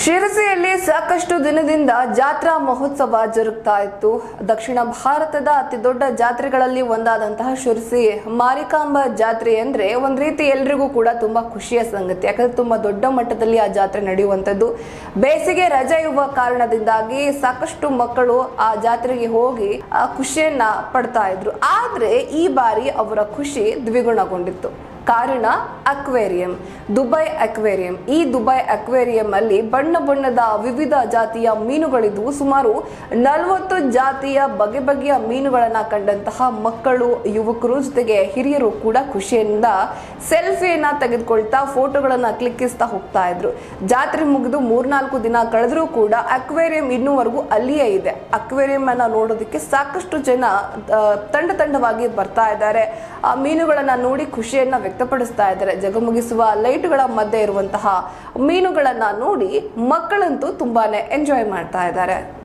ಶಿರಸಿಯಲ್ಲಿ ಸಾಕಷ್ಟು ದಿನದಿಂದ ಜಾತ್ರಾ ಮಹೋತ್ಸವ ಜರುಗ್ತಾ ಇತ್ತು. ದಕ್ಷಿಣ ಭಾರತದ ಅತಿ ದೊಡ್ಡ ಜಾತ್ರೆಗಳಲ್ಲಿ ಒಂದಾದಂತಹ ಶಿರಸಿ ಮಾರಿಕಾಂಬಾ ಜಾತ್ರೆ ಅಂದ್ರೆ ಒಂದ್ ರೀತಿ ಎಲ್ರಿಗೂ ಕೂಡ ತುಂಬಾ ಖುಷಿಯ ಸಂಗತಿ. ಯಾಕಂದ್ರೆ ತುಂಬಾ ದೊಡ್ಡ ಮಟ್ಟದಲ್ಲಿ ಆ ಜಾತ್ರೆ ನಡೆಯುವಂತದ್ದು. ಬೇಸಿಗೆ ರಜೆ ಇರುವ ಕಾರಣದಿಂದಾಗಿ ಸಾಕಷ್ಟು ಮಕ್ಕಳು ಆ ಜಾತ್ರೆಗೆ ಹೋಗಿ ಆ ಖುಷಿಯನ್ನ ಪಡ್ತಾ ಇದ್ರು. ಆದ್ರೆ ಈ ಬಾರಿ ಅವರ ಖುಷಿ ದ್ವಿಗುಣಗೊಂಡಿತ್ತು. ಕಾರಣ ಅಕ್ವೇರಿಯಂ, ದುಬೈ ಅಕ್ವೇರಿಯಂ. ಈ ದುಬೈ ಅಕ್ವೇರಿಯಂ ಅಲ್ಲಿ ಬಣ್ಣ ಬಣ್ಣದ ವಿವಿಧ ಜಾತಿಯ ಮೀನುಗಳಿದ್ವು. ಸುಮಾರು 40 ಜಾತಿಯ ಬಗೆ ಬಗೆಯ ಮೀನುಗಳನ್ನ ಕಂಡಂತಹ ಮಕ್ಕಳು, ಯುವಕರು ಜೊತೆಗೆ ಹಿರಿಯರು ಕೂಡ ಖುಷಿಯಿಂದ ಸೆಲ್ಫಿಯನ್ನ ತೆಗೆದುಕೊಳ್ತಾ ಫೋಟೋಗಳನ್ನ ಕ್ಲಿಕ್ಕಿಸ್ತಾ ಹೋಗ್ತಾ ಇದ್ರು. ಜಾತ್ರೆ ಮುಗಿದು 3-4 ದಿನ ಕಳೆದ್ರೂ ಕೂಡ ಅಕ್ವೇರಿಯಂ ಇನ್ನೂವರೆಗೂ ಅಲ್ಲಿಯೇ ಇದೆ. ಅಕ್ವೇರಿಯಂ ಅನ್ನ ನೋಡೋದಕ್ಕೆ ಸಾಕಷ್ಟು ಜನ ತಂಡವಾಗಿ ಬರ್ತಾ ಇದ್ದಾರೆ. ಆ ಮೀನುಗಳನ್ನ ನೋಡಿ ಖುಷಿಯನ್ನ ವ್ಯಕ್ತಪಡಿಸ್ತಾ ಇದ್ದಾರೆ. ಜಗಮಗಿಸುವ ಲೈಟ್ಗಳ ಮಧ್ಯೆ ಇರುವಂತಹ ಮೀನುಗಳನ್ನ ನೋಡಿ ಮಕ್ಕಳಂತೂ ತುಂಬಾನೇ ಎಂಜಾಯ್ ಮಾಡ್ತಾ ಇದ್ದಾರೆ.